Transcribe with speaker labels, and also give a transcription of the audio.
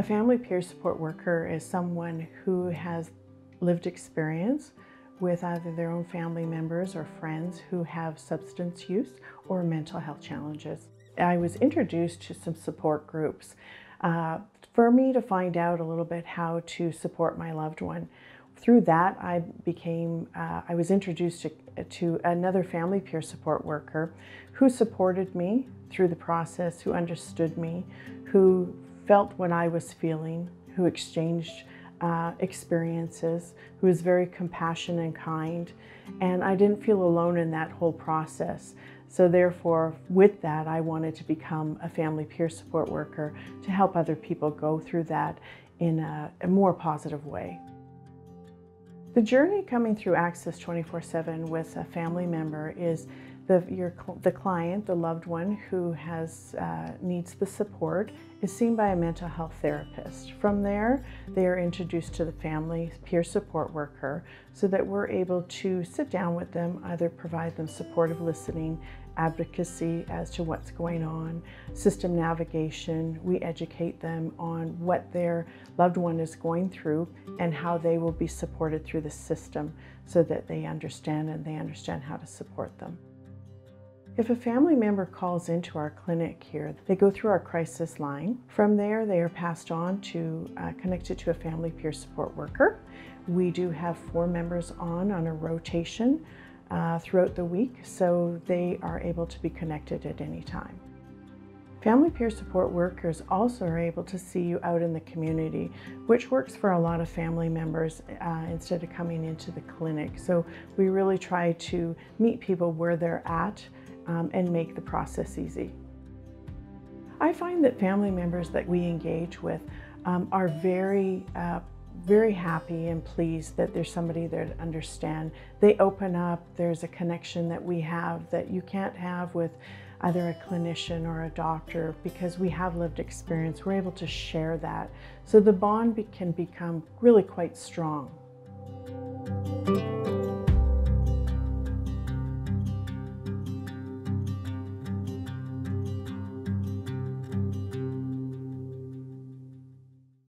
Speaker 1: family peer support worker is someone who has lived experience with either their own family members or friends who have substance use or mental health challenges. I was introduced to some support groups for me to find out a little bit how to support my loved one. Through that, I was introduced to another family peer support worker who supported me through the process, who understood me, who felt what I was feeling, who exchanged experiences, who was very compassionate and kind, and I didn't feel alone in that whole process. So therefore, with that, I wanted to become a family peer support worker to help other people go through that in a more positive way. The journey coming through Access 24/7 with a family member is the client, the loved one who needs the support, is seen by a mental health therapist. From there, they are introduced to the family peer support worker so that we're able to sit down with them, either provide them supportive listening, advocacy as to what's going on, system navigation. We educate them on what their loved one is going through and how they will be supported through the system so that they understand how to support them. If a family member calls into our clinic here, they go through our crisis line. From there, they are passed on to connected to a family peer support worker. We do have 4 members on a rotation throughout the week, so they are able to be connected at any time. Family peer support workers also are able to see you out in the community, which works for a lot of family members instead of coming into the clinic. So we really try to meet people where they're at and make the process easy. I find that family members that we engage with are very happy and pleased that there's somebody there to understand. They open up, there's a connection that we have that you can't have with either a clinician or a doctor because we have lived experience. We're able to share that. So the bond can become really quite strong.